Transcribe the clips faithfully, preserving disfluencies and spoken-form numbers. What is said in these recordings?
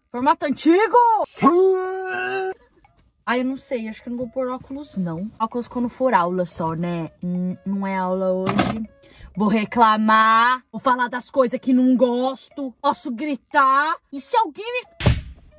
Formato antigo! Ah, eu não sei, acho que eu não vou pôr óculos, não. Óculos quando for aula só, né? Hum, não é aula hoje. Vou reclamar, vou falar das coisas que não gosto, posso gritar. E se alguém me...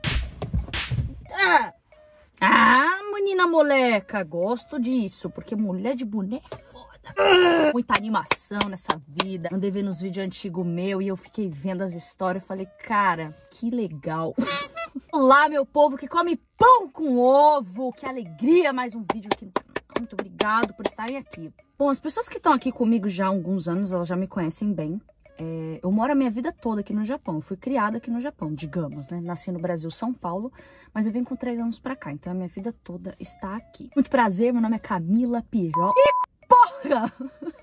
Ah, ah menina moleca, gosto disso, porque mulher de boné é foda. Ah, muita animação nessa vida. Andei vendo uns vídeos antigos meu e eu fiquei vendo as histórias e falei, cara, que legal. Olá, meu povo que come pão com ovo. Que alegria, mais um vídeo aqui. Muito obrigado por estarem aqui. Bom, as pessoas que estão aqui comigo já há alguns anos, elas já me conhecem bem. É, eu moro a minha vida toda aqui no Japão. Eu fui criada aqui no Japão, digamos, né? Nasci no Brasil, São Paulo, mas eu vim com três anos pra cá. Então a minha vida toda está aqui. Muito prazer, meu nome é Camila Piró. E porra!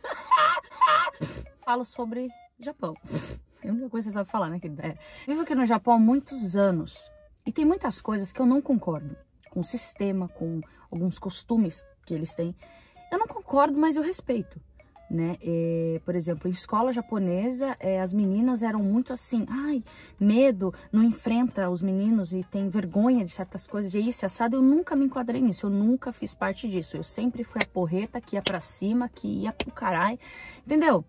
Falo sobre Japão. É a única coisa que você sabe falar, né? É. Vivo aqui no Japão há muitos anos. E tem muitas coisas que eu não concordo. Com o sistema, com alguns costumes que eles têm. Eu não concordo, mas eu respeito, né? É, por exemplo, em escola japonesa, é, as meninas eram muito assim, ai, medo, não enfrenta os meninos e tem vergonha de certas coisas, de isso, assado. Eu nunca me enquadrei nisso, eu nunca fiz parte disso. Eu sempre fui a porreta que ia pra cima, que ia pro caralho, entendeu?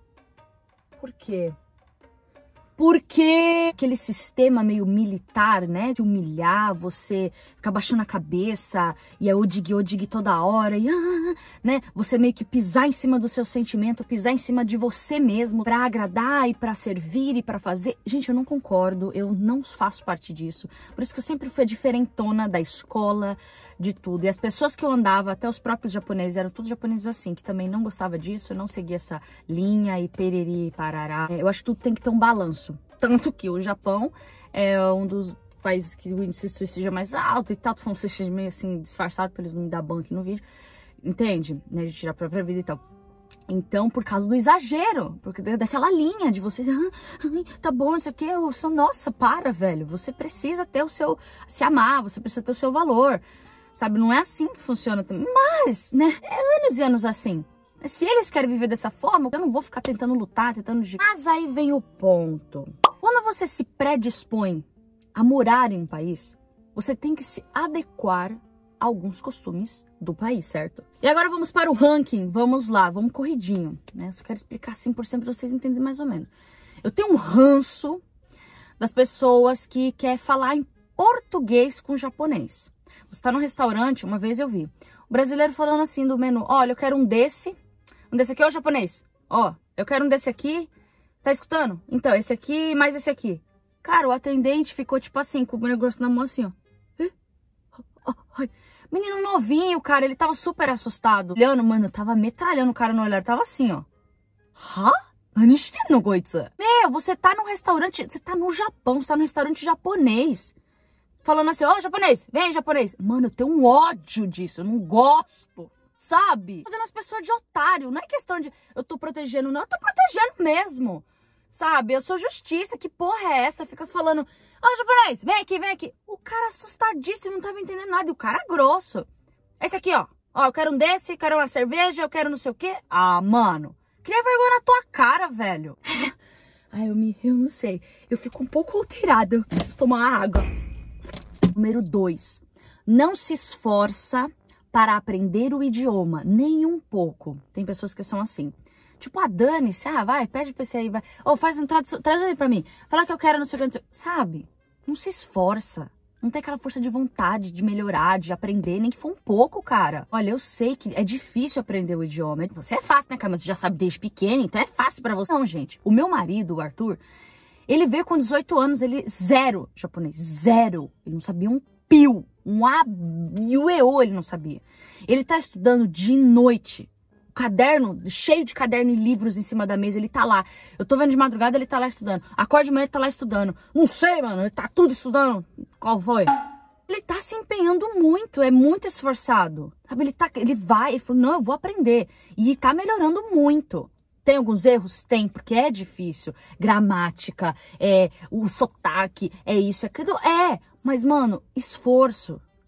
Por quê? Porque aquele sistema meio militar, né, de humilhar você, ficar baixando a cabeça, e é odig, odig toda hora, e ah, né, você meio que pisar em cima do seu sentimento, pisar em cima de você mesmo, pra agradar e pra servir e pra fazer. Gente, eu não concordo, eu não faço parte disso. Por isso que eu sempre fui a diferentona da escola, de tudo. E as pessoas que eu andava, até os próprios japoneses, eram todos japoneses assim, que também não gostava disso, não seguia essa linha e pereri e parará. Eu acho que tudo tem que ter um balanço. Tanto que o Japão é um dos países que o índice de suicídio é mais alto e tal. Tô falando suicídio meio assim, disfarçado pra eles não me dar ban aqui no vídeo. Entende? Né? De tirar a própria vida e tal. Então, por causa do exagero, porque daquela linha de você, ah, tá bom, não sei o que, eu sou, nossa, para, velho. Você precisa ter o seu, se amar, você precisa ter o seu valor. Sabe, não é assim que funciona também. Mas, né, é anos e anos assim. Se eles querem viver dessa forma, eu não vou ficar tentando lutar, tentando... Mas aí vem o ponto. Quando você se predispõe a morar em um país, você tem que se adequar a alguns costumes do país, certo? E agora vamos para o ranking. Vamos lá, vamos corridinho, né? Eu só quero explicar cem por cento para vocês entenderem mais ou menos. Eu tenho um ranço das pessoas que querem falar em português com japonês. Você tá num restaurante, uma vez eu vi o brasileiro falando assim do menu, olha, eu quero um desse, um desse aqui, ó, japonês, ó, eu quero um desse aqui, tá escutando? Então, esse aqui, mais esse aqui. Cara, o atendente ficou tipo assim, com o negócio na mão assim, ó. Menino novinho, cara, ele tava super assustado. Olhando, mano, tava metralhando o cara no olhar, tava assim, ó. Hã? Meu, você tá num restaurante, você tá no Japão, você tá num restaurante japonês. Falando assim, ó, oh, japonês, vem, japonês. Mano, eu tenho um ódio disso, eu não gosto, sabe? Fazendo as pessoas de otário, não é questão de eu tô protegendo, não, eu tô protegendo mesmo, sabe? Eu sou justiça, que porra é essa? Fica falando, ó, oh, japonês, vem aqui, vem aqui. O cara assustadíssimo, não tava entendendo nada, e o cara grosso. Esse aqui, ó, ó, eu quero um desse, quero uma cerveja, eu quero não sei o quê. Ah, mano, cria vergonha na tua cara, velho. Ai, eu me, eu não sei, eu fico um pouco alterada, eu preciso tomar água. Número dois, não se esforça para aprender o idioma, nem um pouco. Tem pessoas que são assim. Tipo, a Dani, ah, vai, pede pra esse aí, vai. Ou faz um tradução, traz aí pra mim. Fala que eu quero, não sei o que, sabe? Não se esforça. Não tem aquela força de vontade de melhorar, de aprender, nem que for um pouco, cara. Olha, eu sei que é difícil aprender o idioma. Você é fácil, né, cara? Mas você já sabe desde pequeno, então é fácil pra você. Não, gente. O meu marido, o Arthur... Ele veio com dezoito anos, ele zero japonês, zero. Ele não sabia um piu, um a, e o e o ele não sabia. Ele tá estudando de noite, o caderno, cheio de caderno e livros em cima da mesa, ele tá lá. Eu tô vendo de madrugada, ele tá lá estudando. Acorda de manhã, ele tá lá estudando. Não sei, mano, ele tá tudo estudando. Qual foi? Ele tá se empenhando muito, é muito esforçado. Sabe, ele, tá, ele vai, ele falou, não, eu vou aprender. E tá melhorando muito. Tem alguns erros? Tem, porque é difícil. Gramática, é, o sotaque, é isso, é aquilo. É, mas, mano, esforço,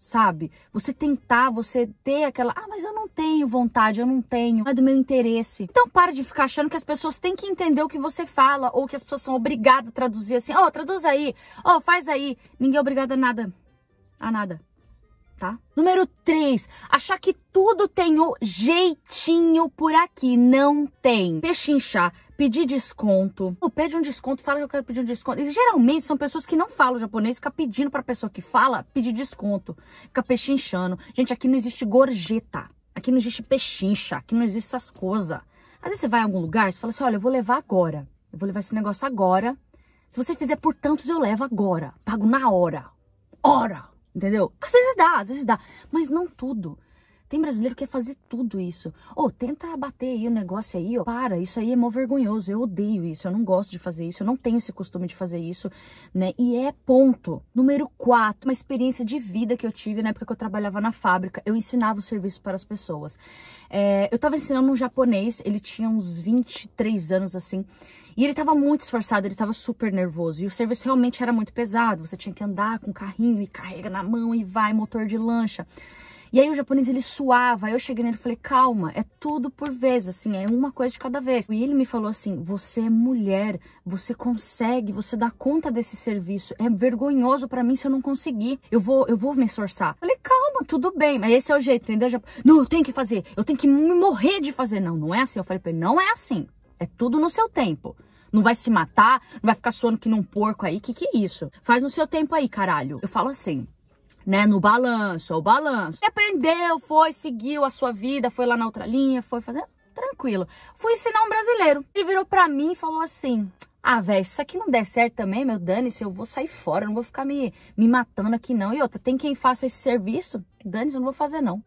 sabe? Você tentar, você ter aquela... Ah, mas eu não tenho vontade, eu não tenho, não é do meu interesse. Então para de ficar achando que as pessoas têm que entender o que você fala, ou que as pessoas são obrigadas a traduzir assim. Ó, oh, traduz aí, ó, oh, faz aí. Ninguém é obrigado a nada, a nada, tá? Número três, achar que tudo tem o jeitinho por aqui. Não tem. Pechinchar, pedir desconto. Ou pede um desconto, fala que eu quero pedir um desconto. E geralmente são pessoas que não falam japonês, fica pedindo pra pessoa que fala pedir desconto. Fica pechinchando. Gente, aqui não existe gorjeta. Aqui não existe pechincha. Aqui não existe essas coisas. Às vezes você vai em algum lugar, você fala assim, olha, eu vou levar agora. Eu vou levar esse negócio agora. Se você fizer por tantos, eu levo agora. Pago na hora. Hora! Entendeu? Às vezes dá, às vezes dá. Mas não tudo. Tem brasileiro que quer fazer tudo isso. Ô, oh, tenta bater aí o negócio aí, ó. Para, isso aí é mó vergonhoso. Eu odeio isso, eu não gosto de fazer isso. Eu não tenho esse costume de fazer isso, né? E é ponto. Número quatro, uma experiência de vida que eu tive na época que eu trabalhava na fábrica. Eu ensinava o serviço para as pessoas. É, eu tava ensinando um japonês, ele tinha uns vinte e três anos, assim. E ele tava muito esforçado, ele tava super nervoso. E o serviço realmente era muito pesado. Você tinha que andar com carrinho e carrega na mão e vai, motor de lancha. E aí o japonês, ele suava. Aí eu cheguei nele e falei, calma, é tudo por vez, assim, é uma coisa de cada vez. E ele me falou assim, você é mulher, você consegue, você dá conta desse serviço. É vergonhoso pra mim se eu não conseguir. Eu vou, eu vou me esforçar. Eu falei, calma, tudo bem. Mas esse é o jeito, entendeu? Não, eu tenho que fazer, eu tenho que me morrer de fazer. Não, não é assim. Eu falei pra ele, não é assim. É tudo no seu tempo. Não vai se matar, não vai ficar suando que nem um porco aí. Que que é isso? Faz no seu tempo aí, caralho. Eu falo assim, né? No balanço, o balanço. Ele aprendeu, foi, seguiu a sua vida, foi lá na outra linha, foi fazer... Tranquilo. Fui ensinar um brasileiro. Ele virou pra mim e falou assim... Ah, velho, se isso aqui não der certo também, meu, dane-se, eu vou sair fora, eu não vou ficar me, me matando aqui não. E outra, tem quem faça esse serviço? Dane-se, eu não vou fazer não.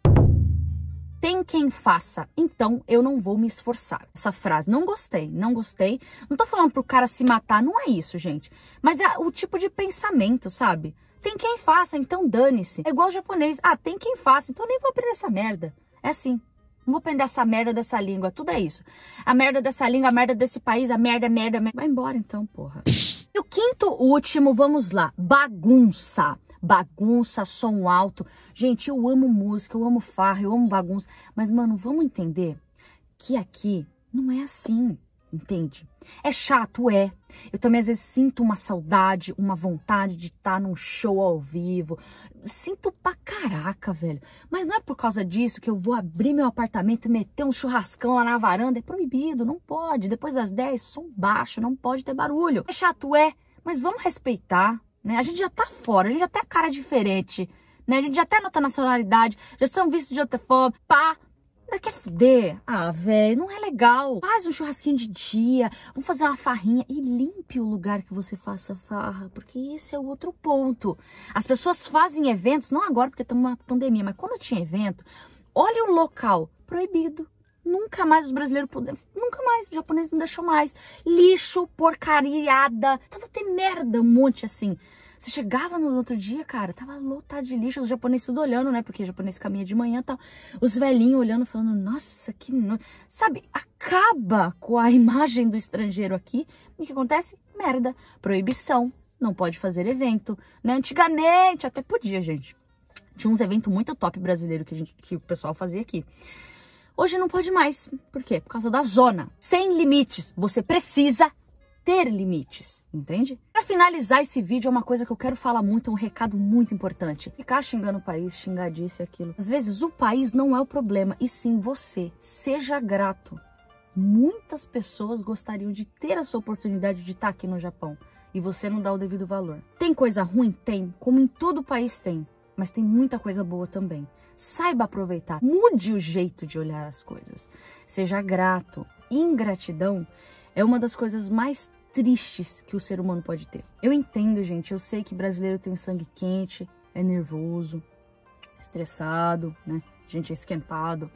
Tem quem faça, então eu não vou me esforçar. Essa frase, não gostei, não gostei. Não tô falando pro cara se matar, não é isso, gente. Mas é o tipo de pensamento, sabe? Tem quem faça, então dane-se. É igual o japonês. Ah, tem quem faça, então eu nem vou aprender essa merda. É assim. Não vou aprender essa merda dessa língua, tudo é isso. A merda dessa língua, a merda desse país, a merda, merda, merda. Vai embora então, porra. E o quinto último, vamos lá. Bagunça. Bagunça, som alto. Gente, eu amo música, eu amo farra, eu amo bagunça. Mas, mano, vamos entender que aqui não é assim, entende? É chato, é. Eu também, às vezes, sinto uma saudade, uma vontade de estar num show ao vivo. Sinto pra caraca, velho. Mas não é por causa disso que eu vou abrir meu apartamento e meter um churrascão lá na varanda. É proibido, não pode. Depois das dez, som baixo, não pode ter barulho. É chato, é. Mas vamos respeitar. Né? A gente já tá fora, a gente já tem a cara diferente, né? A gente já tem a nossa nacionalidade, já são vistos de outra forma, pá, ainda quer fuder? Ah, velho, não é legal. Faz um churrasquinho de dia, vamos fazer uma farrinha e limpe o lugar que você faça farra, porque esse é o outro ponto. As pessoas fazem eventos, não agora porque estamos numa pandemia, mas quando tinha evento, olha o local, proibido. Nunca mais os brasileiros puderam, nunca mais, o japonês não deixou mais. Lixo, porcariada, tava até merda, um monte assim. Você chegava no outro dia, cara, tava lotado de lixo, os japoneses tudo olhando, né, porque o japonês caminha de manhã e tal. Os velhinhos olhando, falando, nossa, que... No... Sabe, acaba com a imagem do estrangeiro aqui. E o que acontece? Merda, proibição, não pode fazer evento, né, antigamente até podia, gente. Tinha uns eventos muito top brasileiro que, a gente, que o pessoal fazia aqui. Hoje não pode mais. Por quê? Por causa da zona. Sem limites. Você precisa ter limites, entende? Para finalizar esse vídeo, é uma coisa que eu quero falar muito, é um recado muito importante. Ficar xingando o país, xingar disso e aquilo. Às vezes o país não é o problema, e sim você. Seja grato. Muitas pessoas gostariam de ter a sua oportunidade de estar aqui no Japão, e você não dá o devido valor. Tem coisa ruim? Tem. Como em todo país tem. Mas tem muita coisa boa também. Saiba aproveitar, mude o jeito de olhar as coisas. Seja grato. Ingratidão é uma das coisas mais tristes que o ser humano pode ter. Eu entendo, gente, eu sei que brasileiro tem sangue quente, é nervoso, estressado, né? A gente é esquentado.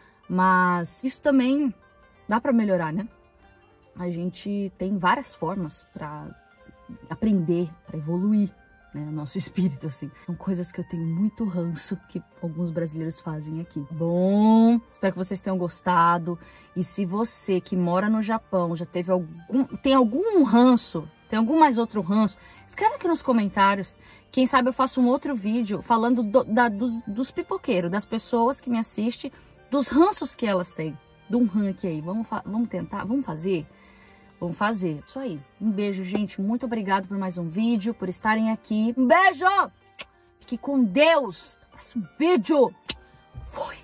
Mas isso também dá pra melhorar, né? A gente tem várias formas pra aprender, pra evoluir. Né, o nosso espírito, assim. São coisas que eu tenho muito ranço que alguns brasileiros fazem aqui. Bom, espero que vocês tenham gostado. E se você que mora no Japão já teve algum, tem algum ranço Tem algum mais outro ranço? Escreve aqui nos comentários. Quem sabe eu faço um outro vídeo falando do, da, dos, dos pipoqueiros, das pessoas que me assistem, dos ranços que elas têm. De um ranking aí. Vamos, vamos tentar? Vamos fazer? Vamos fazer. Isso aí. Um beijo, gente. Muito obrigado por mais um vídeo, por estarem aqui. Um beijo! Fique com Deus. Próximo vídeo. Fui.